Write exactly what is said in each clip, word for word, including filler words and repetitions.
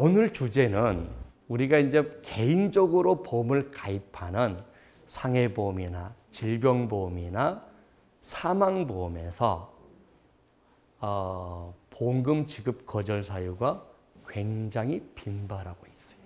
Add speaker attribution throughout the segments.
Speaker 1: 오늘 주제는 우리가 이제 개인적으로 보험을 가입하는 상해보험이나 질병보험이나 사망보험에서 어, 보험금 지급 거절 사유가 굉장히 빈발하고 있어요.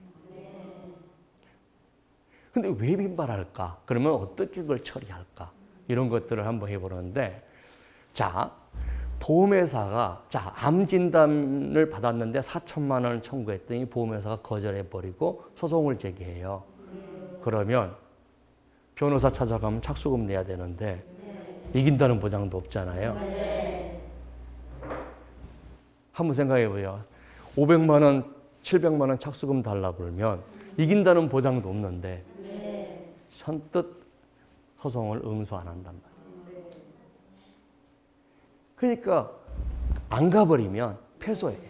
Speaker 1: 근데 왜 빈발할까? 그러면 어떻게 그걸 처리할까? 이런 것들을 한번 해보는데, 자, 보험회사가, 자, 암 진단을 받았는데 사천만 원을 청구했더니 보험회사가 거절해버리고 소송을 제기해요. 그러면 변호사 찾아가면 착수금 내야 되는데 이긴다는 보장도 없잖아요. 한번 생각해보세요. 오백만 원, 칠백만 원 착수금 달라 그러면 이긴다는 보장도 없는데 선뜻 소송을 응수 안 한단 말이에요. 그러니까 안 가버리면 패소해.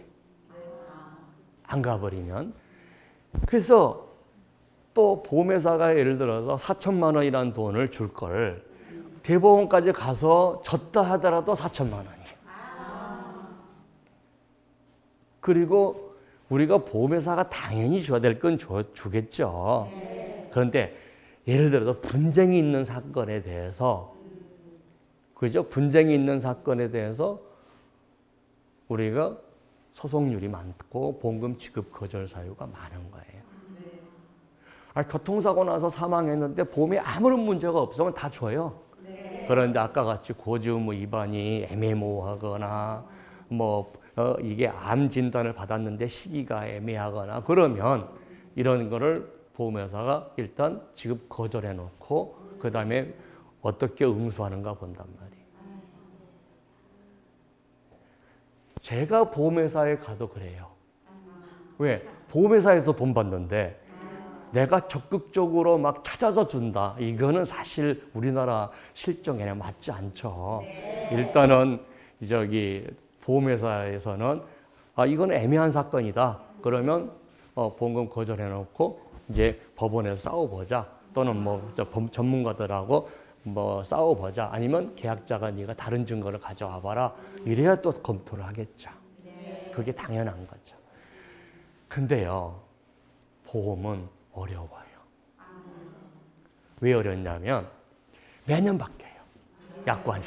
Speaker 1: 안 가버리면. 그래서 또 보험회사가 예를 들어서 사천만 원이라는 돈을 줄 걸 대법원까지 가서 졌다 하더라도 사천만 원이에요. 그리고 우리가 보험회사가 당연히 줘야 될 건 주겠죠. 그런데 예를 들어서 분쟁이 있는 사건에 대해서, 그죠? 분쟁이 있는 사건에 대해서 우리가 소송률이 많고 보험금 지급 거절 사유가 많은 거예요. 아니, 교통사고 나서 사망했는데 보험에 아무런 문제가 없으면 다 줘요. 그런데 아까 같이 고지의무 위반이 애매모호하거나 뭐 어, 이게 암 진단을 받았는데 시기가 애매하거나 그러면 이런 거를 보험회사가 일단 지급 거절해 놓고 그 다음에 어떻게 응수하는가 본단 말이에요. 제가 보험회사에 가도 그래요. 왜? 보험회사에서 돈 받는데 내가 적극적으로 막 찾아서 준다. 이거는 사실 우리나라 실정에 맞지 않죠. 일단은 저기 보험회사에서는 아, 이건 애매한 사건이다. 그러면 어, 보험금 거절해 놓고 이제 법원에서 싸워보자. 또는 뭐 전문가들하고 뭐 싸워보자. 아니면 계약자가 네가 다른 증거를 가져와 봐라. 이래야 또 검토를 하겠죠. 그게 당연한 거죠. 근데요, 보험은 어려워요. 왜 어렵냐면 매년 바뀌어요. 약관이.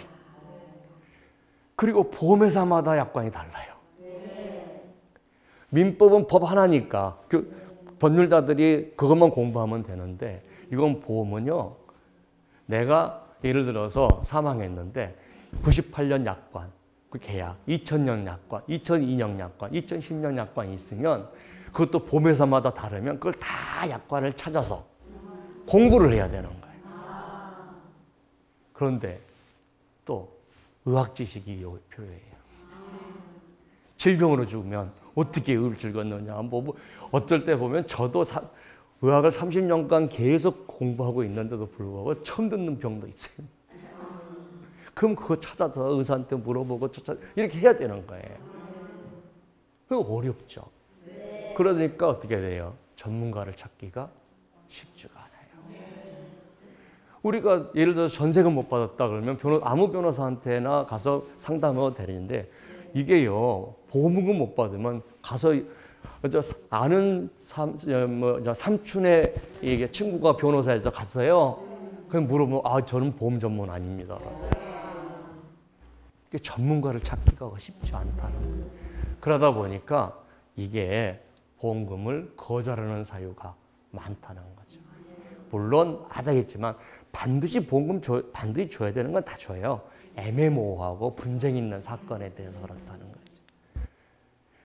Speaker 1: 그리고 보험회사마다 약관이 달라요. 민법은 법 하나니까 그 법률가들이 그것만 공부하면 되는데 이건 보험은요. 내가 예를 들어서 사망했는데 구십팔 년 약관, 그 계약, 이천 년 약관, 이천이 년 약관, 이천십 년 약관이 있으면 그것도 보험회사마다 다르면 그걸 다 약관을 찾아서 공부를 해야 되는 거예요. 그런데 또 의학 지식이 필요해요. 질병으로 죽으면 어떻게 의를 죽었느냐. 뭐 어떨 때 보면 저도 사, 의학을 삼십 년간 계속 공부하고 있는데도 불구하고 처음 듣는 병도 있어요. 그럼 그거 찾아서 의사한테 물어보고 찾아, 이렇게 해야 되는 거예요. 그거 어렵죠. 그러니까 어떻게 돼요? 전문가를 찾기가 쉽지가 않아요. 우리가 예를 들어서 전세금 못 받았다 그러면 변호, 아무 변호사한테나 가서 상담해도 되는데 이게요, 보험금 못 받으면 가서 아는 삼, 뭐, 삼촌의 이게 친구가 변호사에서 갔어요. 그럼 물어보면 아, 저는 보험 전문 아닙니다. 전문가를 찾기가 쉽지 않다는 거예요. 그러다 보니까 이게 보험금을 거절하는 사유가 많다는 거죠. 물론 아다겠지만 반드시 보험금 줘, 반드시 줘야 되는 건 다 줘요. 애매모호하고 분쟁 있는 사건에 대해서 그렇다는 거예요.